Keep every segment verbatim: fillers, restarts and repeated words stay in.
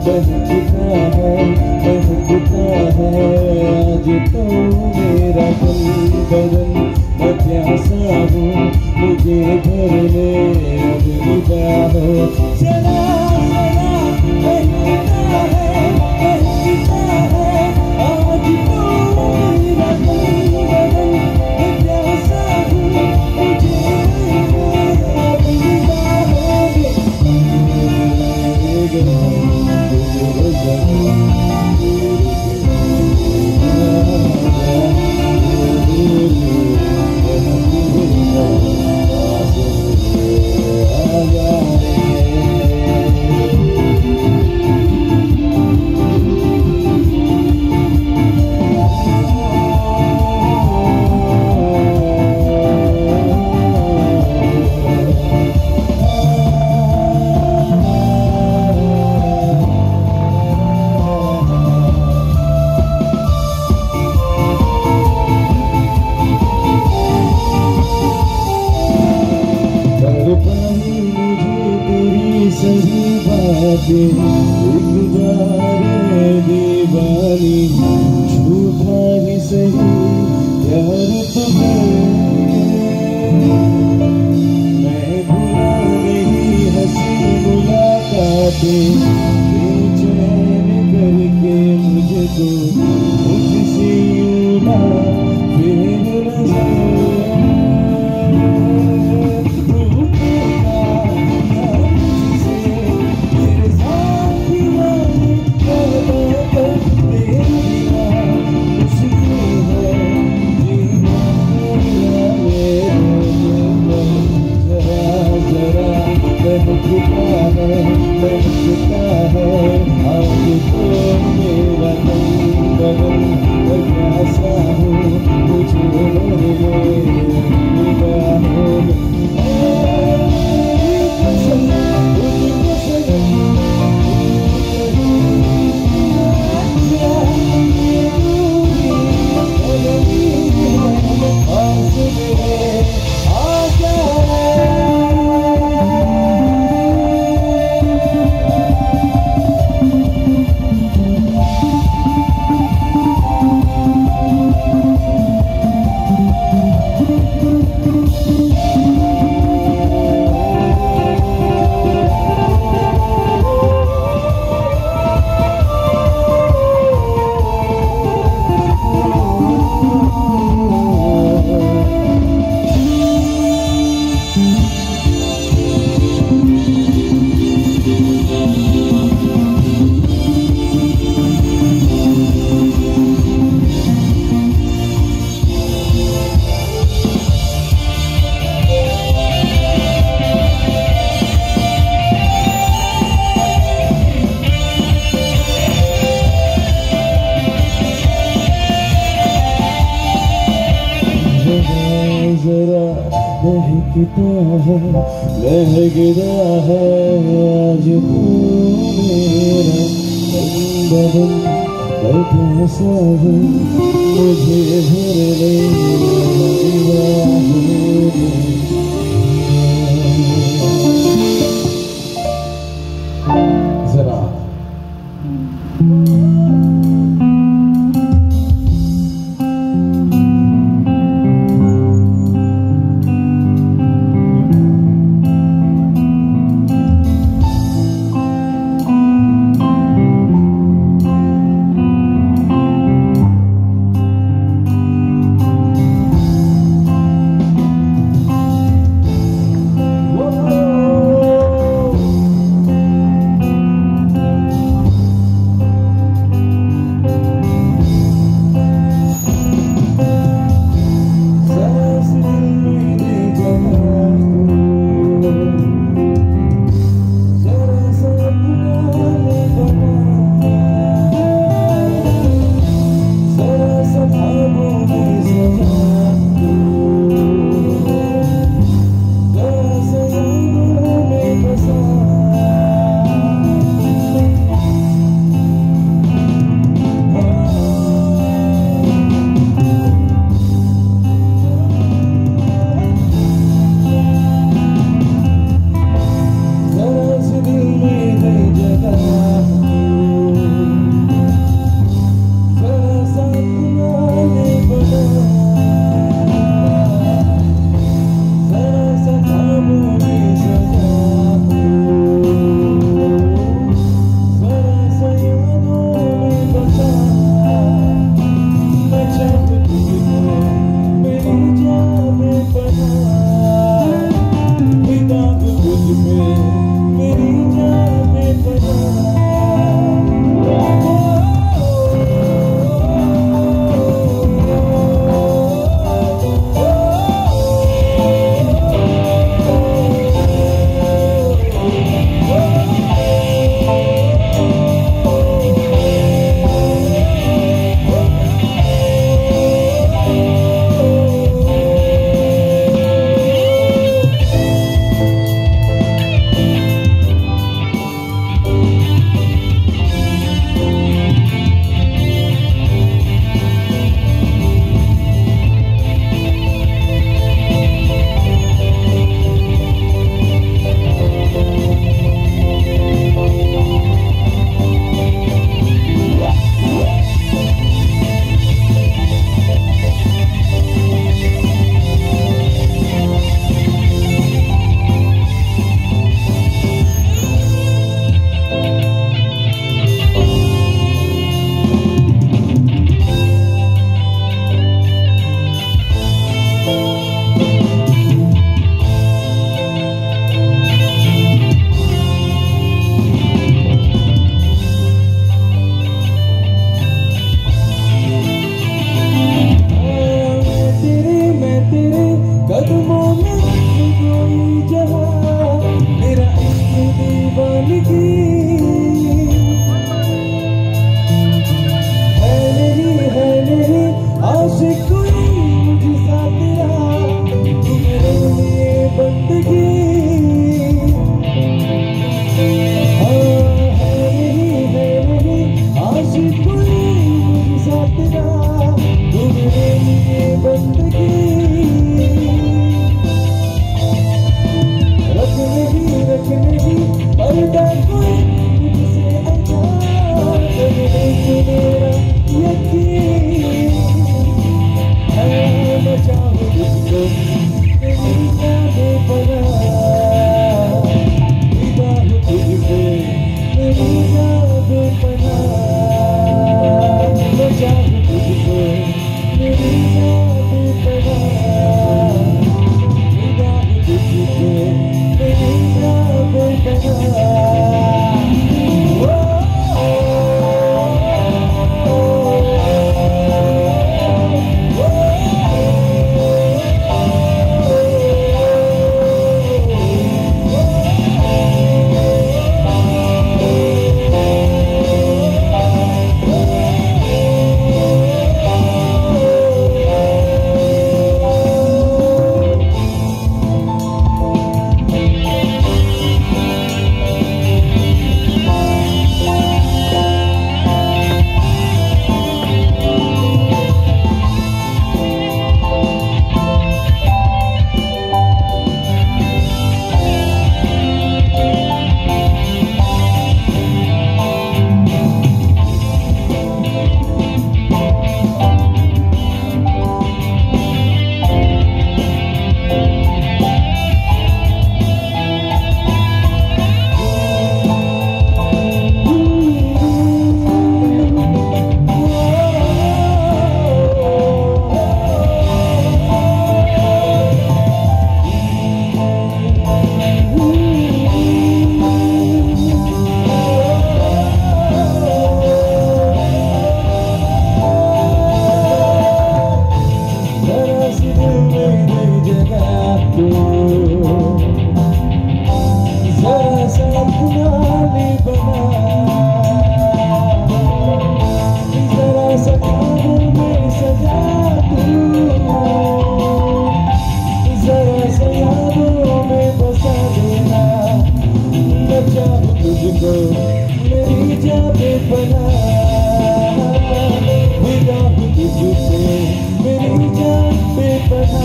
महकता है महकता है आज तो मेरा तन बदन। मैं प्यासा हूँ मुझे भर ले अपनी बाहों। चला चला महकता है महकता है आज तो मेरा तन बदन। मैं प्यासा हूँ मुझे भर ले अपनी बाहों। सही बातें एक बार दीवानी झूठा ही सही प्यार तुम्हें। मैं भुला नहीं हंसी मुलाकातें बेचैन करके मुझको मुझसे उड़ा फिर नजर। महकता है महकता है आज तो मेरा तन बदन। मैं प्यासा हूँ मुझे भर ले अपनी बाहों में। जरा महकता है महकता है आज तू मेरा तन बदन। मैं प्यासा हूँ मुझे भर ले अपनी बाहों में। जरा कमाल की है मेरी है मेरी आशिक कोई मुझसा तेरा तू मेरे लिए बंदगी हाँ है मेरी है मेरी आशिक कोई मुझसा तेरा तू मेरे लिए बंदगी रखने रखने पर्दा कोई मुझसे अनजान करने को मेरा यकीन है मैं चाहूँ तुझको तेरी यादें बना फिदा हूँ तुझको तेरी यादें बना मैं चाहूँ तुझको तेरी यादें बना फिदा हूँ तुझको तेरी यादें बना मेरी जादे बना विदा हूँ तुझसे मेरी जादे बना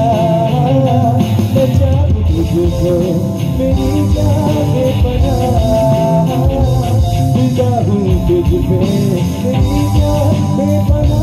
मैं चाहूँ तुझको मेरी जादे बना विदा हूँ तुझसे मेरी जादे बना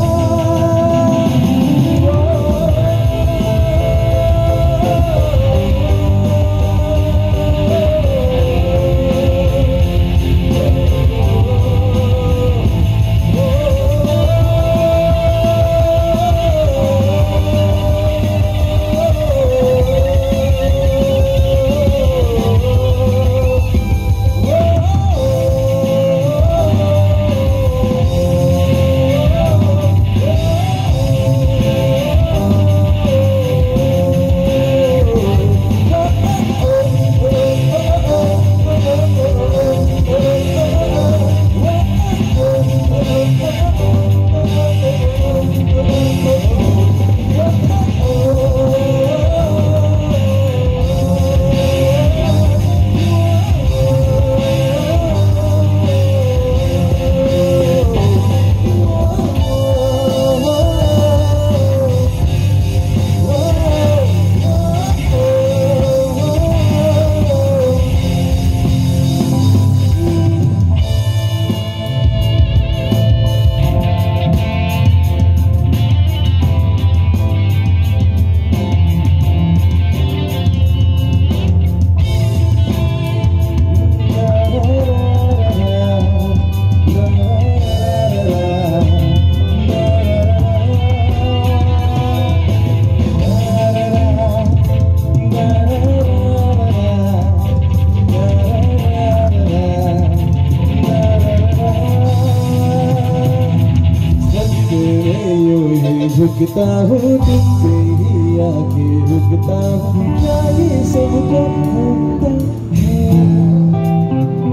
झुकता हूँ तुम पे ही आके रुकता हूँ क्या ये सबको होता है।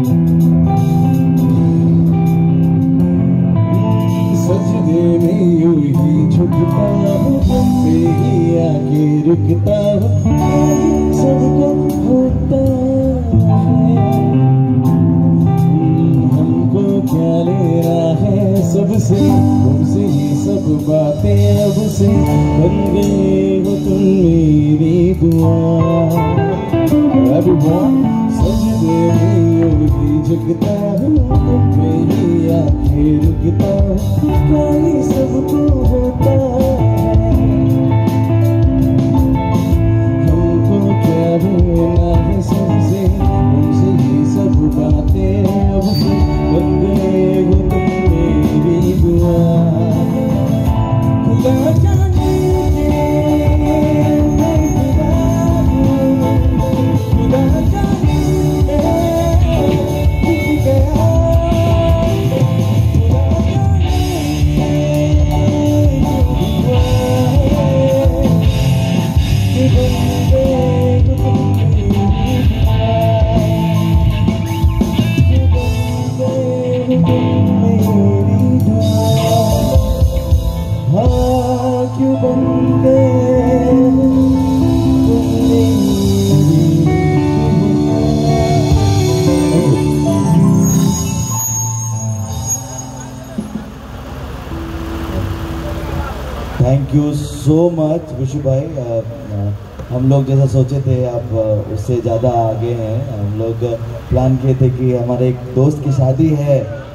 से तुमसे ही सब बातें अब से बन गए हो तुम मेरी दुआ। Everyone सजदे में यूं झुकता हूँ तुम पे ही आके रुकता हूँ, क्या ये सबको होता है, हमको क्या देना है सबसे, तुमसे ही सब बातें अब से बन गए हो तुम मेरी दुआ। खुदा जाने thank you so much Vishu भाई। आ, आ, हम लोग जैसा सोचे थे आप उससे ज़्यादा आगे हैं। हम लोग प्लान किए थे कि हमारे एक दोस्त की शादी है